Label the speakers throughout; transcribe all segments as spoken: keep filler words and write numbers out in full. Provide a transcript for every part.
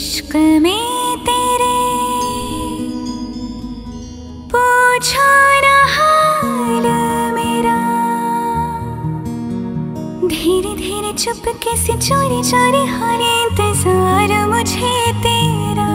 Speaker 1: इश्क में तेरे पूछो ना हाल मेरा, धीरे धीरे चुपके से चोरी चोरी हर इंतजार मुझे तेरा।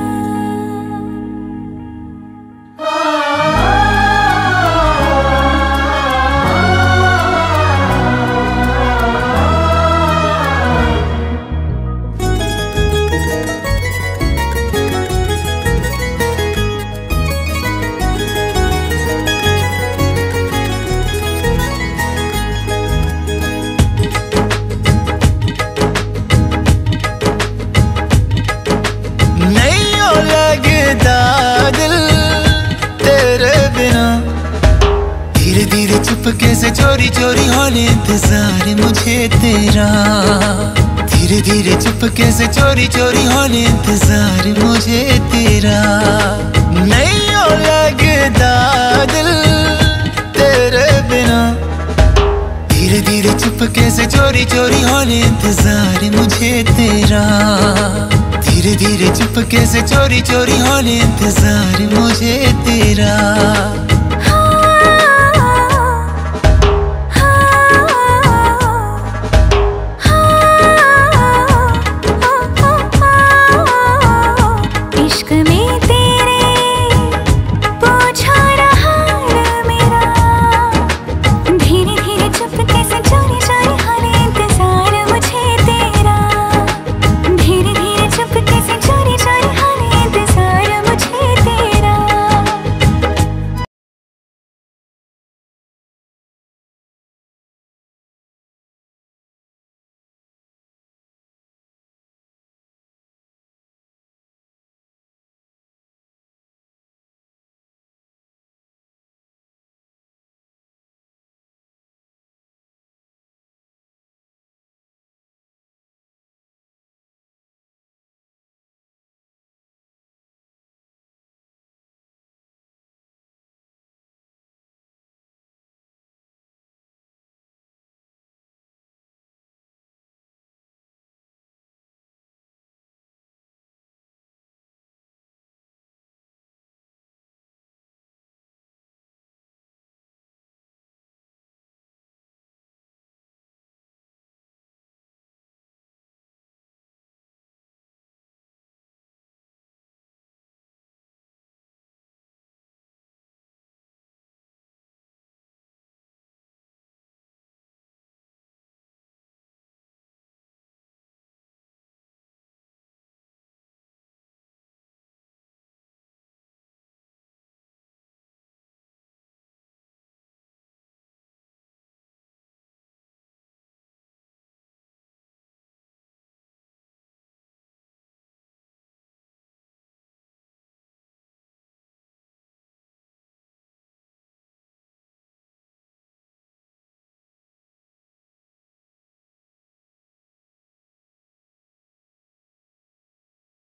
Speaker 2: चुपके से चोरी चोरी होने इंतजार मुझे तेरा, धीरे धीरे चुपके से चोरी चोरी होने इंतजार मुझे तेरा। नहीं हो लगता दिल तेरे बिना, धीरे धीरे चुपके से चोरी चोरी होने इंतजार मुझे तेरा, धीरे धीरे चुपके से चोरी चोरी होने इंतजार मुझे तेरा।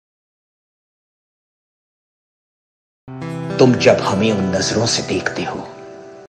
Speaker 3: तुम जब हमें उन नजरों से देखते हो